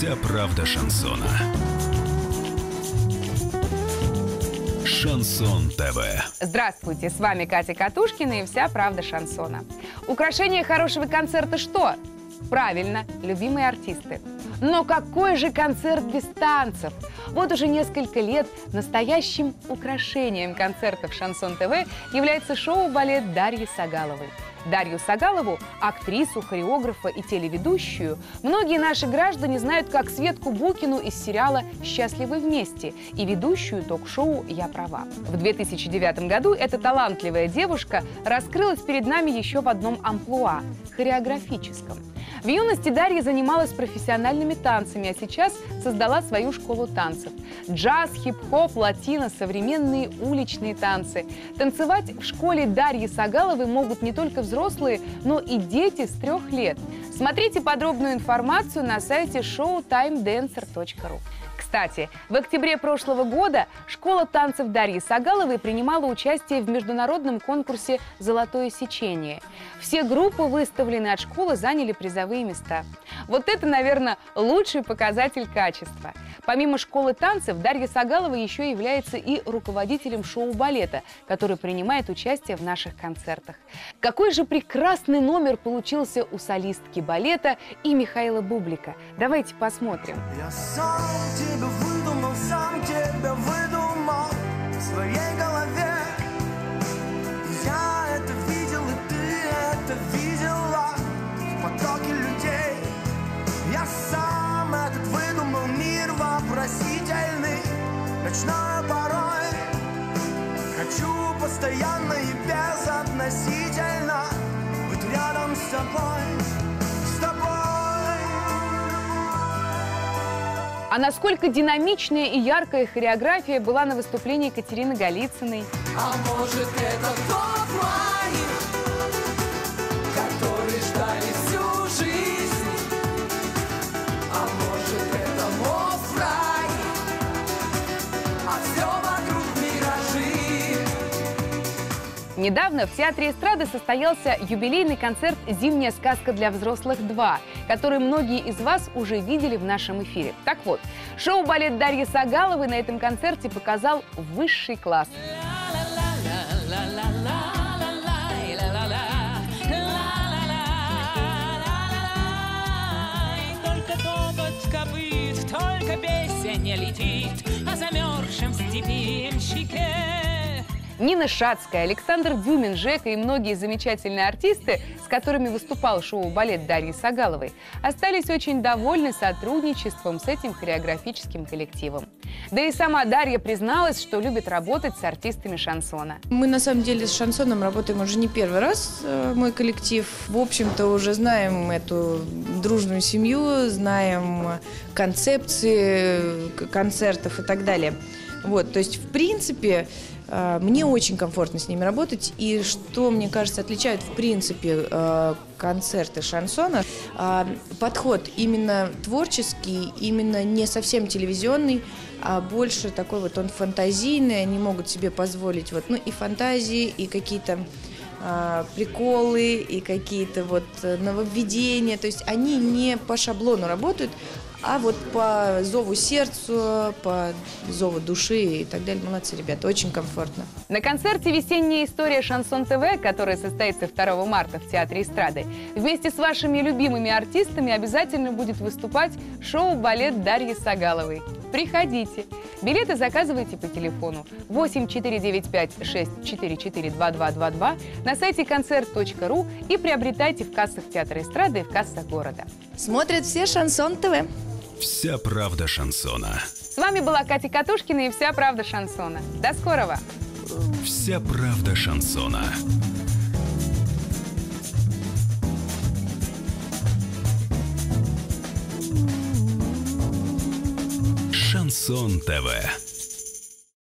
Вся правда шансона. Шансон ТВ. Здравствуйте, с вами Катя Катушкина и вся правда шансона. Украшение хорошего концерта что? Правильно, любимые артисты. Но какой же концерт без танцев? Вот уже несколько лет настоящим украшением концертов Шансон ТВ является шоу-балет Дарьи Сагаловой. Дарью Сагалову, актрису, хореографа и телеведущую, многие наши граждане знают как Светку Букину из сериала «Счастливы вместе» и ведущую ток-шоу «Я права». В 2009 году эта талантливая девушка раскрылась перед нами еще в одном амплуа – хореографическом. В юности Дарья занималась профессиональными танцами, а сейчас создала свою школу танцев. Джаз, хип-хоп, латино, современные уличные танцы. Танцевать в школе Дарьи Сагаловой могут не только взрослые, но и дети с 3 лет. Смотрите подробную информацию на сайте showtimedancer.ru. Кстати, в октябре прошлого года школа танцев Дарьи Сагаловой принимала участие в международном конкурсе «Золотое сечение». Все группы, выставленные от школы, заняли призовые места. Вот это, наверное, лучший показатель качества. Помимо школы танцев, Дарья Сагалова еще является и руководителем шоу-балета, который принимает участие в наших концертах. Какой же прекрасный номер получился у солистки балета и Михаила Бублика. Давайте посмотрим. Я сам тебя выдумал в своей голове. Я это видел, и ты это видела в потоке людей. Я сам этот выдумал мир вопросительный, ночной порой. Хочу постоянно и безотносительно быть рядом с тобой, с тобой. А насколько динамичная и яркая хореография была на выступлении Катерины Голицыной. А может, это тот май, который ждали всю жизнь? А может, это мост в рай, а все вокруг миражи? Недавно в Театре эстрады состоялся юбилейный концерт «Зимняя сказка для взрослых 2», который многие из вас уже видели в нашем эфире. Так вот, шоу-балет Дарьи Сагаловой на этом концерте показал высший класс. Только топот копыт, только песня не летит о замерзшем степенщике. Нина Шацкая, Александр Дюмин, Жека и многие замечательные артисты, с которыми выступал шоу-балет Дарьи Сагаловой, остались очень довольны сотрудничеством с этим хореографическим коллективом. Да и сама Дарья призналась, что любит работать с артистами шансона. Мы на самом деле с шансоном работаем уже не первый раз, мой коллектив. В общем-то уже знаем эту дружную семью, знаем концепции концертов и так далее. Вот, то есть в принципе мне очень комфортно с ними работать, и что, мне кажется, отличает в принципе концерты шансона, подход именно творческий, именно не совсем телевизионный, а больше такой вот он фантазийный, они могут себе позволить вот, ну и фантазии, и какие-то приколы, и какие-то вот нововведения, то есть они не по шаблону работают, а вот по зову сердцу, по зову души и так далее. Молодцы, ребята, очень комфортно. На концерте «Весенняя история Шансон ТВ», который состоится 2 марта в Театре эстрады, вместе с вашими любимыми артистами обязательно будет выступать шоу-балет Дарьи Сагаловой. Приходите. Билеты заказывайте по телефону 8495-644-2222 на сайте концерт.ру и приобретайте в кассах Театра эстрады и в кассах города. Смотрят все Шансон ТВ. Вся правда шансона. С вами была Катя Катушкина и вся правда шансона. До скорого! Вся правда шансона. Шансон ТВ.